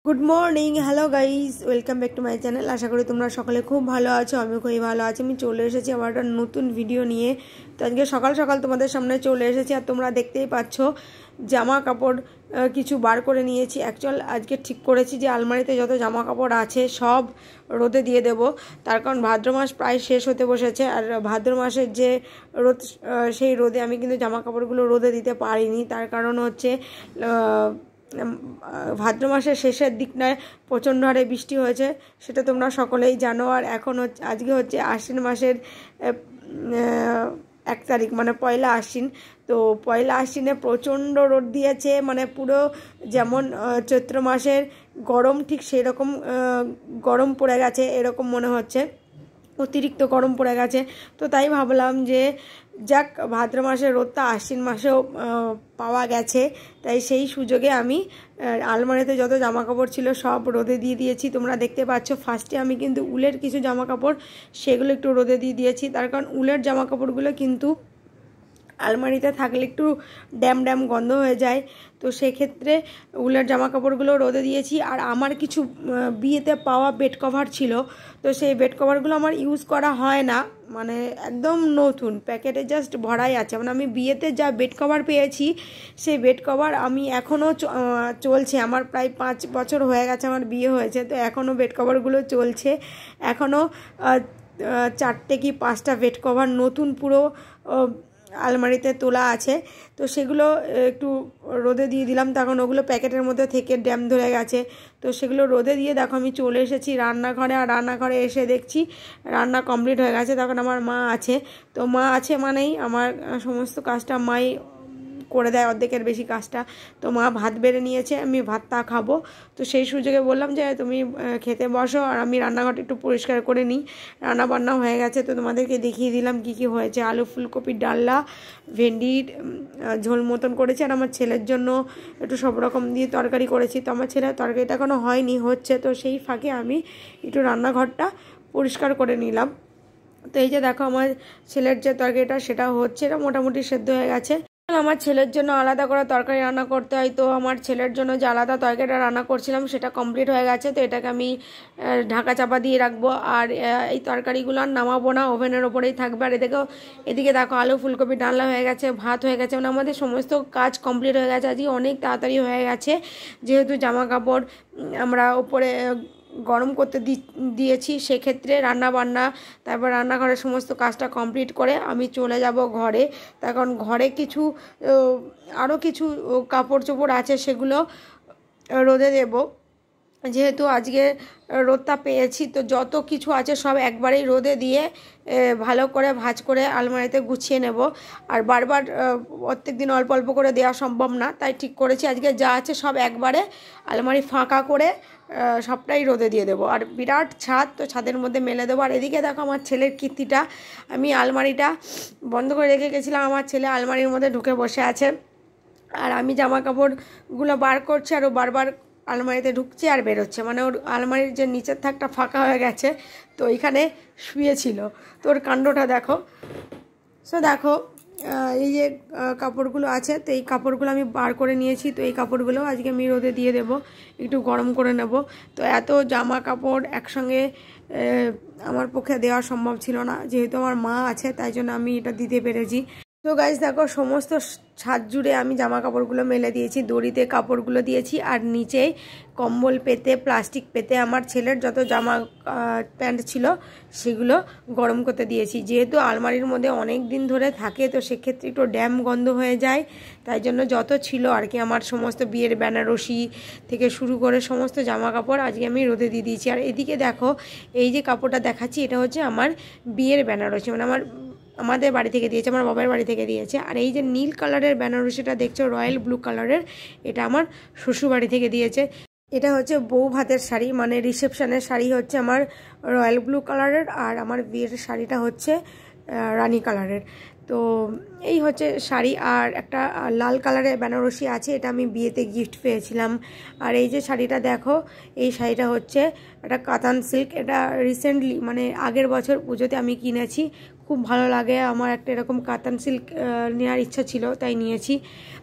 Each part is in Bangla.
Good morning, hello guys, welcome back to my channel. আশা করি তোমরা সকলে খুব ভালো আছো। আমিও খুবই ভালো আছি। আমি চলে এসেছি আমার একটা নতুন ভিডিও নিয়ে। তো আজকে সকাল সকাল তোমাদের সামনে চলে এসেছি। আর তোমরা দেখতেই পাচ্ছ জামা কাপড় কিছু বার করে নিয়েছি। অ্যাকচুয়াল আজকে ঠিক করেছি যে আলমারিতে যত জামা কাপড় আছে সব রোদে দিয়ে দেব। তার কারণ ভাদ্র মাস প্রায় শেষ হতে বসেছে। আর ভাদ্র মাসের যে রোদ, সেই রোদে আমি কিন্তু জামা কাপড়গুলো রোদে দিতে পারিনি। তার কারণ হচ্ছে ভাদ্র মাসের শেষের দিকটায় প্রচণ্ড হারে বৃষ্টি হয়েছে, সেটা তোমরা সকলেই জানো। আর এখন আজকে হচ্ছে আশ্বিন মাসের 1 তারিখ, মানে পয়লা আশ্বিন। তো পয়লা আশ্বিনে প্রচণ্ড রোদ দিয়েছে, মানে পুরো যেমন চৈত্র মাসের গরম ঠিক সেই রকম গরম পড়ে গেছে, এরকম মনে হচ্ছে, অতিরিক্ত গরম পড়ে গেছে। তো তাই ভাবলাম যে যাক, ভাদ্র মাসের রোদটা আশ্বিন মাসেও পাওয়া গেছে, তাই সেই সুযোগে আমি আলমারিতে যত জামা কাপড় ছিল সব রোদে দিয়ে দিয়েছি। তোমরা দেখতে পাচ্ছ ফার্স্টে আমি কিন্তু উলের কিছু জামা কাপড় সেগুলো একটু রোদে দিয়ে দিয়েছি। তার কারণ উলের জামা কাপড়গুলো কিন্তু আলমারিতে থাকলে একটু ড্যাম ড্যাম গন্ধ হয়ে যায়। তো সেক্ষেত্রে উলের জামা কাপড়গুলো রোদে দিয়েছি। আর আমার কিছু বিয়েতে পাওয়া বেড কভার ছিল, তো সেই বেড কভারগুলো আমার ইউজ করা হয় না, মানে একদম নতুন প্যাকেটে জাস্ট ভরাই আছে। মানে আমি বিয়েতে যা বেড কভার পেয়েছি সেই বেড কভার আমি এখনও চলছে। আমার প্রায় 5 বছর হয়ে গেছে আমার বিয়ে হয়েছে, তো এখনও বেড কভারগুলো চলছে। এখনও 4টে কি 5টা বেড কভার নতুন পুরো আলমারিতে তোলা আছে। তো সেগুলো একটু রোদে দিয়ে দিলাম, তখন ওগুলো প্যাকেটের মধ্যে থেকে ড্যাম ধরে গেছে। তো সেগুলো রোদে দিয়ে দেখো আমি চলে এসেছি রান্নাঘরে। আর রান্নাঘরে এসে দেখছি রান্না কমপ্লিট হয়ে গেছে। তখন আমার মা আছে, তো মা আছে মানেই আমার সমস্ত কাজটা মাই করে দেয়, অর্ধেকের বেশি কাজটা। তো মা ভাত বেড়ে নিয়েছে, আমি ভাতটা খাবো। তো সেই সুযোগে বললাম যে তুমি খেতে বসো আর আমি রান্নাঘরটা একটু পরিষ্কার করে নিই। রান্না বান্না হয়ে গেছে, তো তোমাদেরকে দেখিয়ে দিলাম কি কি হয়েছে। আলু ফুলকপির ডালনা, ভেন্ডির ঝোল মতন করেছি। আর আমার ছেলের জন্য একটু সব রকম দিয়ে তরকারি করেছি। তো আমার ছেলের তরকারিটা এখনও হয়নি, হচ্ছে। তো সেই ফাঁকে আমি একটু রান্নাঘরটা পরিষ্কার করে নিলাম। তো এই যে দেখো আমার ছেলের যে তরকারিটা সেটা হচ্ছে, এটা মোটামুটি সেদ্ধ হয়ে গেছে। আমার ছেলের জন্য আলাদা করে তরকারি রান্না করতে হয়, তো আমার ছেলের জন্য যে আলাদা তরকারিটা রান্না করছিলাম সেটা কমপ্লিট হয়ে গেছে। তো এটাকে আমি ঢাকা চাপা দিয়ে রাখবো। আর এই তরকারিগুলো আর নামাবো না, ওভেনের ওপরেই থাকবে। আর এদিকে দেখো আলু ফুলকপি ডালনা হয়ে গেছে, ভাত হয়ে গেছে, মানে আমাদের সমস্ত কাজ কমপ্লিট হয়ে গেছে। আজকে অনেক তাড়াতাড়ি হয়ে গেছে, যেহেতু জামা কাপড় আমরা ওপরে গরম করতে দিয়েছি। সেক্ষেত্রে রান্না বান্না, তারপর রান্নাঘরের সমস্ত কাজটা কমপ্লিট করে আমি চলে যাব ঘরে। তার কারণ ঘরে কিছু আরও কিছু কাপড় চোপড় আছে, সেগুলো রোদে দেব। যেহেতু আজকে রোদটা পেয়েছি, তো যত কিছু আছে সব একবারেই রোদে দিয়ে ভালো করে ভাঁজ করে আলমারিতে গুছিয়ে নেব। আর বারবার প্রত্যেক দিন অল্প অল্প করে দেওয়া সম্ভব না, তাই ঠিক করেছি আজকে যা আছে সব একবারে আলমারি ফাঁকা করে সবটাই রোদে দিয়ে দেবো। আর বিরাট ছাদ, তো ছাদের মধ্যে মেলে দেবো। আর এদিকে দেখো আমার ছেলের কীর্তিটা, আমি আলমারিটা বন্ধ করে রেখে গেছিলাম, আমার ছেলে আলমারির মধ্যে ঢুকে বসে আছে। আর আমি জামা কাপড়গুলো বার করছি আর ও বারবার আলমারিতে ঢুকছে আর বেরোচ্ছে, মানে ওর আলমারির যে নিচের থাকটা ফাঁকা হয়ে গেছে, তো এইখানে শুয়েছিল। তো ওর কাণ্ডটা দেখো। সো দেখো এই যে কাপড়গুলো আছে, তো এই কাপড়গুলো আমি বার করে নিয়েছি। তো এই কাপড়গুলো আজকে আমি রোদে দিয়ে দেবো, একটু গরম করে নেব। তো এত জামা কাপড় একসঙ্গে আমার পক্ষে দেওয়া সম্ভব ছিল না, যেহেতু আমার মা আছে তাই জন্য আমি এটা দিতে পেরেছি। তো গাইস দেখো সমস্ত ছাদ জুড়ে আমি জামা কাপড়গুলো মেলে দিয়েছি, দড়িতে কাপড়গুলো দিয়েছি। আর নিচে কম্বল পেতে, প্লাস্টিক পেতে আমার ছেলের যত জামা প্যান্ট ছিল সেগুলো গরম করতে দিয়েছি। যেহেতু আলমারির মধ্যে অনেক দিন ধরে থাকে, তো সেক্ষেত্রে একটু ড্যাম গন্ধ হয়ে যায়, তাই জন্য যত ছিল আর কি আমার সমস্ত বিয়ের বেনারসি থেকে শুরু করে সমস্ত জামা কাপড় আজকে আমি রোদে দিয়ে দিয়েছি। আর এদিকে দেখো এই যে কাপড়টা দেখাচ্ছি, এটা হচ্ছে আমার বিয়ের বেনারসি, মানে আমাদের বাড়ি থেকে দিয়েছে, আমার বাবার বাড়ি থেকে দিয়েছে। আর এই যে নীল কালারের বেনারসিটা দেখছো, রয়্যাল ব্লু কালারের, এটা আমার শ্বশুর বাড়ি থেকে দিয়েছে। এটা হচ্ছে বউ ভাতের শাড়ি, মানে রিসেপশনের শাড়ি হচ্ছে আমার রয়্যাল ব্লু কালারের, আর আমার বিয়ের শাড়িটা হচ্ছে রানী কালারের। তো এই হচ্ছে শাড়ি। আর একটা লাল কালারের বেনারসি আছে, এটা আমি বিয়েতে গিফট পেয়েছিলাম। আর এই যে শাড়িটা দেখো, এই শাড়িটা হচ্ছে একটা কাতান সিল্ক, এটা রিসেন্টলি মানে আগের বছর পুজোতে আমি কিনেছি। খুব ভালো লাগে আমার, একটা এরকম কাতান সিল্ক নেওয়ার ইচ্ছা ছিল তাই নিয়েছি।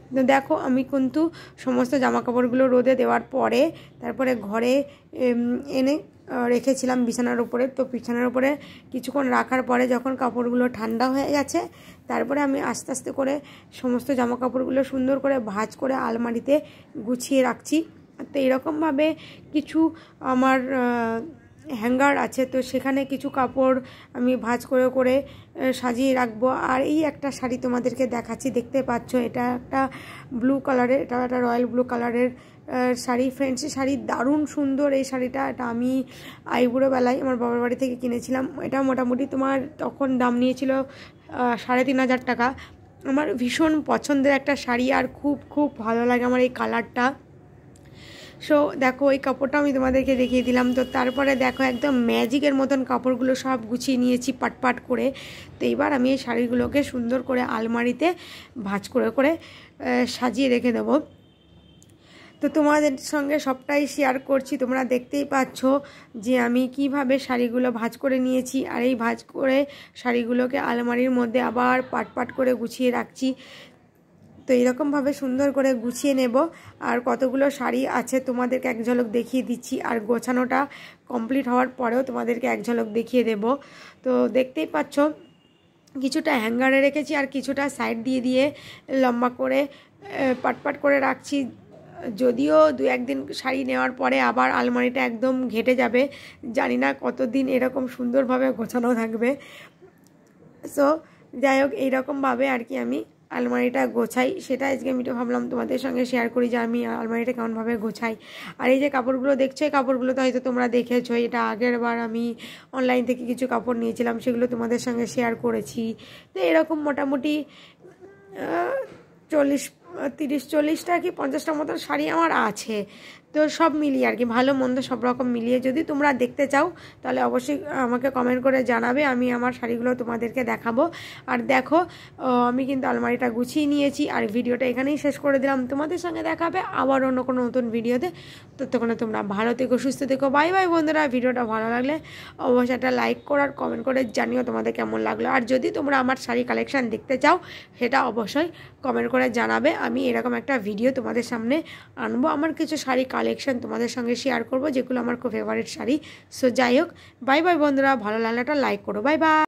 তো দেখো আমি কিন্তু সমস্ত জামা কাপড়গুলো রোদে দেওয়ার পরে তারপরে ঘরে এনে রেখেছিলাম বিছানার উপরে। তো বিছানার উপরে কিছুক্ষণ রাখার পরে যখন কাপড়গুলো ঠান্ডা হয়ে গেছে তারপরে আমি আস্তে আস্তে করে সমস্ত জামা কাপড়গুলো সুন্দর করে ভাঁজ করে আলমারিতে গুছিয়ে রাখছি। তো এরকমভাবে কিছু আমার হ্যাঙ্গার আছে, তো সেখানে কিছু কাপড় আমি ভাঁজ করে করে সাজিয়ে রাখবো। আর এই একটা শাড়ি তোমাদেরকে দেখাচ্ছি, দেখতে পাচ্ছ এটা একটা ব্লু কালারের, এটা একটা রয়্যাল ব্লু কালারের শাড়ি, ফ্যান্সি শাড়ি, দারুণ সুন্দর এই শাড়িটা। এটা আমি আইবুড়ো বেলায় আমার বাবার বাড়ি থেকে কিনেছিলাম। এটা মোটামুটি তোমার তখন দাম নিয়েছিল 3,500 টাকা। আমার ভীষণ পছন্দের একটা শাড়ি আর খুব খুব ভালো লাগে আমার এই কালারটা। সো দেখো এই কাপড়টা আমি তোমাদেরকে দেখিয়ে দিলাম। তো তারপরে দেখো একদম ম্যাজিকের মতন কাপড়গুলো সব গুছিয়ে নিয়েছি পাট করে। তো এবার আমি এই শাড়িগুলোকে সুন্দর করে আলমারিতে ভাঁজ করে করে সাজিয়ে রেখে দেবো। তো তোমাদের সঙ্গে সবটাই শেয়ার করছি, তোমরা দেখতেই পাচ্ছ যে আমি কিভাবে শাড়িগুলো ভাঁজ করে নিয়েছি। আর এই ভাঁজ করে শাড়িগুলোকে আলমারির মধ্যে আবার পাট করে গুছিয়ে রাখছি। তো এরকমভাবে সুন্দর করে গুছিয়ে নেব। আর কতগুলো শাড়ি আছে তোমাদেরকে এক ঝলক দেখিয়ে দিচ্ছি, আর গোছানোটা কমপ্লিট হওয়ার পরেও তোমাদেরকে এক ঝলক দেখিয়ে দেব। তো দেখতেই পাচ্ছ কিছুটা হ্যাঙ্গারে রেখেছি আর কিছুটা সাইড দিয়ে লম্বা করে পাট করে রাখছি। যদিও 2-1 দিন শাড়ি নেওয়ার পরে আবার আলমারিটা একদম ঘেটে যাবে, জানি না কতদিন এরকম সুন্দরভাবে গোছানো থাকবে। সো যাই হোক এইরকমভাবে আর কি আমি আলমারিটা গোছাই, সেটা আজকে আমি তো ভাবলাম তোমাদের সঙ্গে শেয়ার করি যে আমি আলমারিটা কেমনভাবে গোছাই। আর এই যে কাপড়গুলো দেখছো, এই কাপড়গুলো তো হয়তো তোমরা দেখেছো, এটা আগের বার আমি অনলাইন থেকে কিছু কাপড় নিয়েছিলাম, সেগুলো তোমাদের সঙ্গে শেয়ার করেছি। তো এরকম মোটামুটি 30-40টা কি 50টার মতো শাড়ি আমার আছে। তো সব মিলিয়ে আর কি ভালো মন্দ সব রকম মিলিয়ে যদি তোমরা দেখতে চাও তাহলে অবশ্যই আমাকে কমেন্ট করে জানাবে, আমি আমার শাড়িগুলো তোমাদেরকে দেখাবো। আর দেখো আমি কিন্তু আলমারিটা গুছিয়ে নিয়েছি আর ভিডিওটা এখানেই শেষ করে দিলাম। তোমাদের সঙ্গে দেখাবে আবার অন্য কোনো নতুন ভিডিওতে। ততক্ষণে তোমরা ভালো থেকো, সুস্থ থেকো। বাই বাই বন্ধুরা। ভিডিওটা ভালো লাগলে অবশ্যই একটা লাইক করো আর কমেন্ট করে জানিও তোমাদের কেমন লাগলো। আর যদি তোমরা আমার শাড়ি কালেকশান দেখতে চাও সেটা অবশ্যই কমেন্ট করে জানাবে, আমি এরকম একটা ভিডিও তোমাদের সামনে আনবো। আমার কিছু শাড়ি কালেকশন তোমাদের সঙ্গে শেয়ার করব যেগুলো আমার খুব ফেভারিট শাড়ি। সো যাই হোক, বাই বাই বন্ধুরা। ভালো লাগলে একটা লাইক করো। Bye by.